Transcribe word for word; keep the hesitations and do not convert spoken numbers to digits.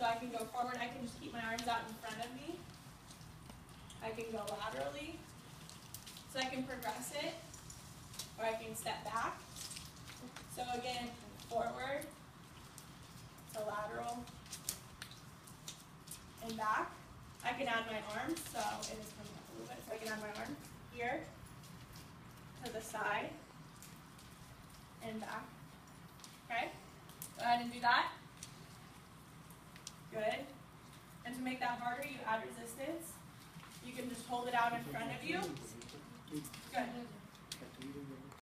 So I can go forward, I can just keep my arms out in front of me. I can go laterally. So I can progress it, or I can step back. So again, forward to lateral and back. I can add my arms, so it is coming up a little bit. So I can add my arms here to the side and back. Okay? Go ahead and do that. Good. And to make that harder, you add resistance. You can just hold it out in front of you. Good.